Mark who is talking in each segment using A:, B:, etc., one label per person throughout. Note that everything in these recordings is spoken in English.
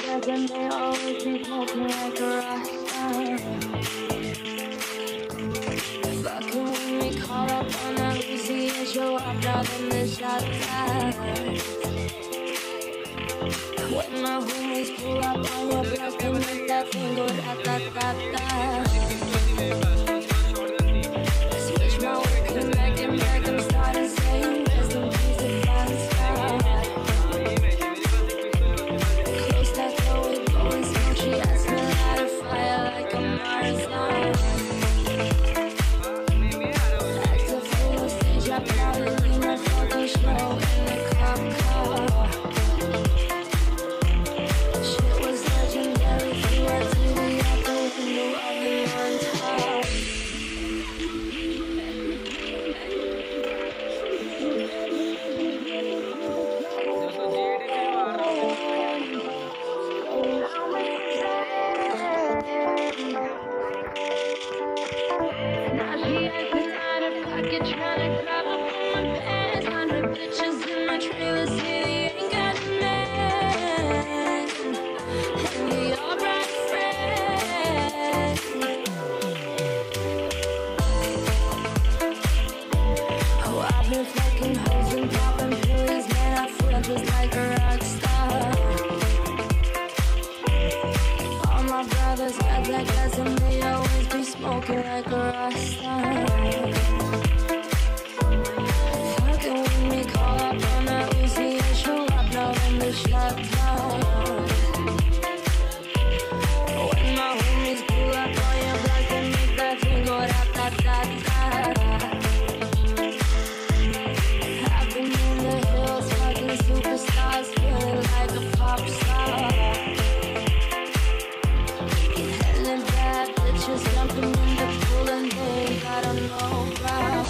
A: brothers and they always be smoking like a rasta. Fucking with me, caught up on that Lucy and show up now in the shot glass. When my homies pull up on your block and make that thing go da-da-da-da. Switch my work and back, I'm starting saying rest in peace and fast stuff. Close that door, we blowing smoke, she asked me to light a fire like a Marathon. Act a fool on stage, I probably leave my fucking show in the cop car. Shit was legendary, threw our TV out the window of the on top. Now she acting out of pocket, tryna grab up on my pants. 100 bitches in my trailer city, ain't got a man. And we all brought friends. Oh, I've been fucking hoes and popping pills, man, I feel just like a rock star. All my brothers got that gas and they always be smoking like a rasta. Fucking with me, call up on that Uzi and show up now in the shot town. When my homies pull up on your block and make that thing go da-da-da-da. I've been in the hills, fucking superstars, feeling like a pop star. Hella bad bitches jumping in the pool and they ain't gotta know about.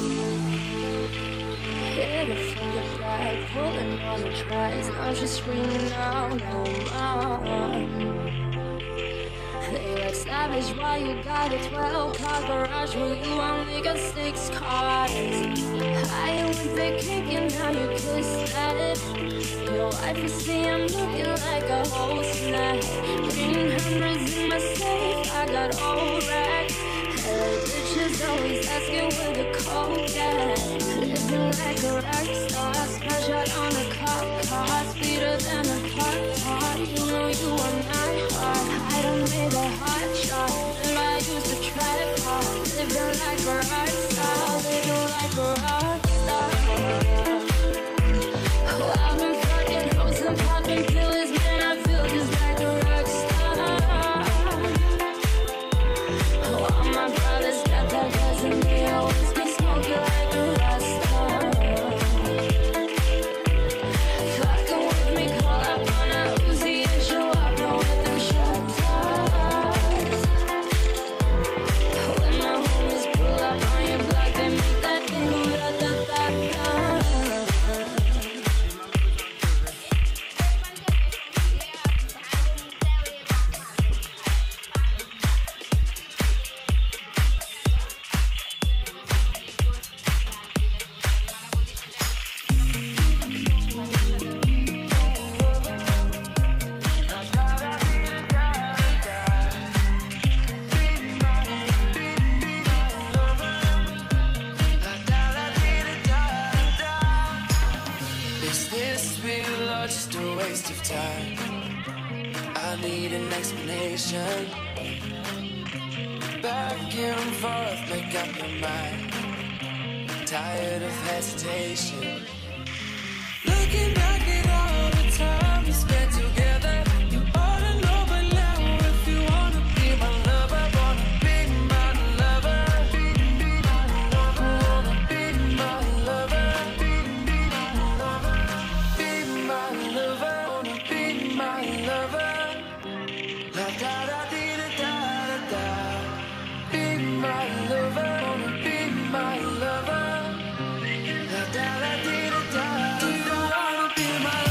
A: Hit it from the back, pulling on the tracks. Now she's screaming out no more. They like savage, why you got a 12-car garage when you only got 6 cars? I went there kicking, now you kiss that. Your wife is saying I'm looking like a whole snack. Green hundreds in my safe, I got old racks. Hella bitches always asking where the coke at. Living like a rock star, smash out on a cop car. Sweeter than a pop-tart, you know you are not hard. I done made a hot shot, and I used to trap hard. Living like a rock star, living like a rock star. Oh, I've been fucking hoes and popping pills, man, I feel just like a rock star. Oh, all my brothers got that gas and they always be smoking like a rasta. Fucking with me, call up on that Uzi and show up now with them shot toss. When my homies pull up on your block, they make that thing go da-da-da-da.
B: Is this real or just a waste of time? I need an explanation. Back and forth, make up your mind. Tired of hesitation. Looking back at all the time we spent together. You ought to know by now if you wanna be my lover. Wanna be my lover. Wanna be my lover. Be my lover. Wanna be my lover. La da da dee da da da da. Be my lover. Wanna be my lover. La da da dee da da. Do you wanna be my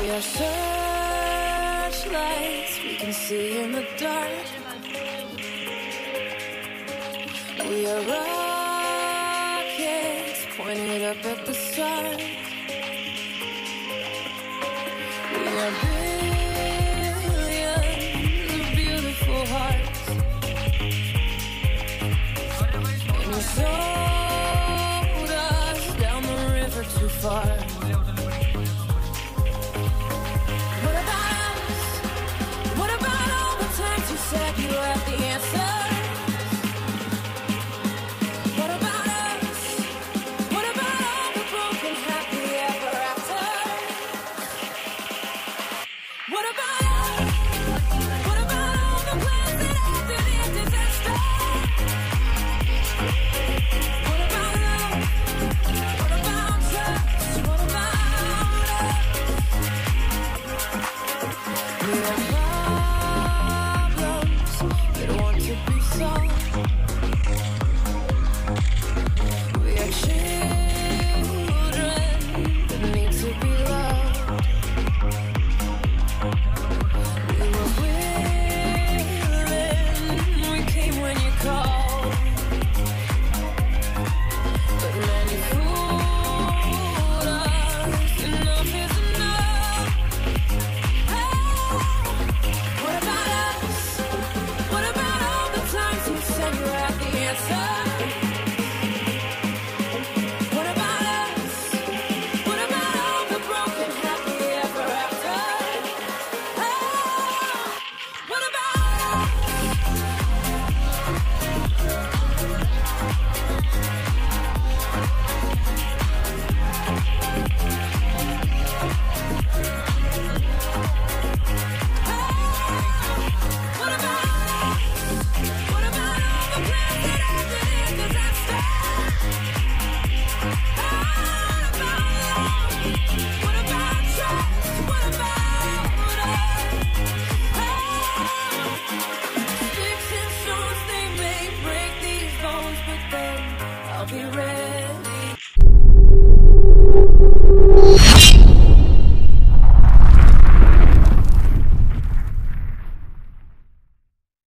B: We are searchlights we can see in the dark. We are rockets pointed up at the stars. We are billions of beautiful hearts. And you sold us down the river too far. What about us? What about all the times you said you had the answer? What about us? What about all the broken happy ever after? What about